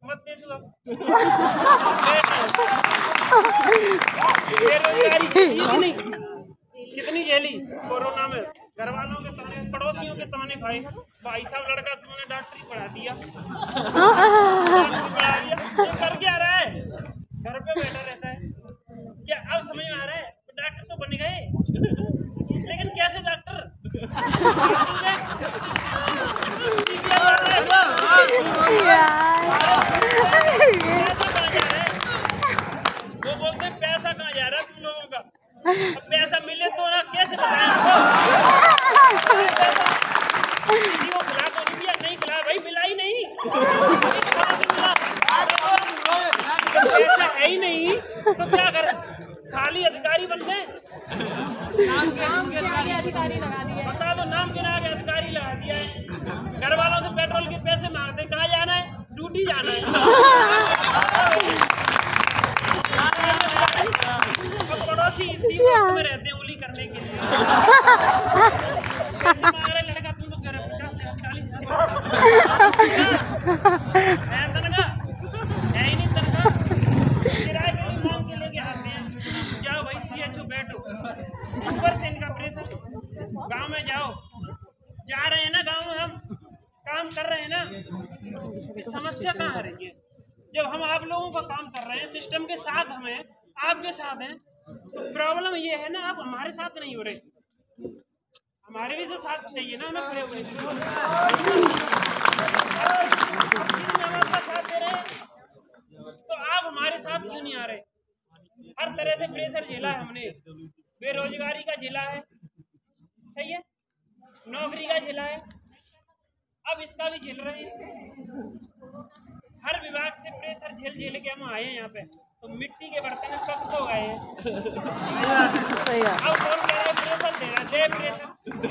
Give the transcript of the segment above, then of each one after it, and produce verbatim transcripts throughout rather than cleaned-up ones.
मत दे तू अब। बेरोजगारी कितनी कितनी झेली कोरोना में, घर वालों के ताने, पड़ोसियों के ताने खाए। भाई साहब लड़का तुमने डॉक्टरी पढ़ा दिया, पढ़ा दिया, तो कर क्या रहा है? घर पे बैठा रहता है। क्या अब समझ में आ रहा है? डॉक्टर तो बन गए, लेकिन कैसे डॉक्टर? वो बोलते पैसा कहाँ जा रहा है तुम लोगों का? अब पैसा मिले तो ना कैसे बताएं वो खिला तो नहीं दिया, नहीं खिला भाई, मिला ही नहीं। पैसा है ही नहीं तो क्या कर, खाली अधिकारी बन गए। अधिकारी लगा दिया, बता दो नाम के नाम अधिकारी लगा दिया है। घर वालों से पेट्रोल के पैसे मांगते, कहाँ जाना है? ड्यूटी जाना है। पड़ोसी इसी में रहते हैं उली करने के लिए। पैसे मांग रहे लड़का, तुम लोग चालीस है ही नहीं तनखा, किराए के लिए मांग के लेके आते हैं। जाओ भाई सी एच ओ बैठो, ऊपर से इनका प्रेशर। गांव में जाओ, जा रहे हैं ना गांव में, हम काम कर रहे हैं ना। समस्या कहाँ आ रही है? जब हम आप लोगों का काम कर रहे हैं, सिस्टम के साथ हमें आपके साथ हैं, तो प्रॉब्लम ये है ना, आप हमारे साथ नहीं हो रहे, हमारे भी तो साथ चाहिए ना, हमें खड़े हुए साथ दे रहे हैं, तो आप हमारे साथ क्यों नहीं आ रहे? हर तरह से प्रेशर झेला है हमने, बेरोजगारी का झेला है, सही है, नौकरी का झेला है, अब इसका भी झेल रहे हैं। हर विभाग से प्रेशर झेल झेल के हम आए हैं यहाँ पे, तो मिट्टी के बर्तन कब तो गए हैं। अब कौन कह रहा है प्रेशर दे रहा है? दे प्रेशर,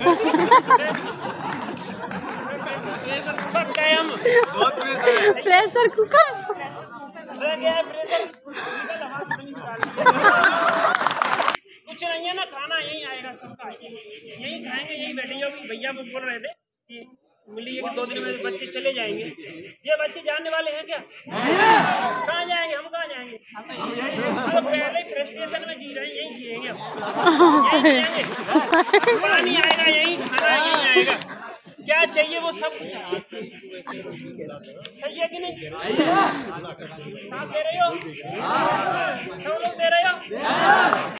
कब गए हम? प्रेशर कुकर रह गया है प्रेशर, कुछ नहीं है ना, खाना यही आएगा सबका, यही खाएंगे, यही बैठेंगे। भैया वो बोल रहे थे कि मिली है कि दो दिन में बच्चे चले जाएंगे, ये बच्चे जाने वाले हैं क्या? कहाँ जाएंगे? हम कहाँ जाएंगे? हम तो पहले ही फ्रस्ट्रेशन में जी रहे हैं, यही जिएंगे हम, यही जिएंगे। पानी आएगा यही, खाना यही आएगा, क्या चाहिए वो सब कुछ आएगा। सही है कि नहीं? साथ दे रहे हो? सब लोग दे रहे हो?